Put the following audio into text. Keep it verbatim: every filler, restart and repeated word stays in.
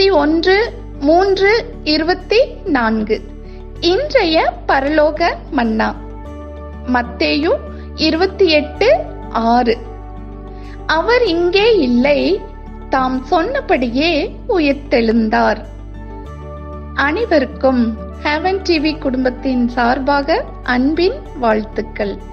இருபத்தி ஒன்று மூன்று இருபத்தி நான்கு. இன்றைய பரலோக மன்னா மத்தேயு இருபத்தி எட்டு ஆறு. அவர் இங்கே இல்லை, தாம் சொன்னபடியே உயிர்த்தெழுந்தார். அனைவருக்கும் ஹெவன் டிவி குடும்பத்தின் சார்பாக அன்பின் வாழ்த்துக்கள்.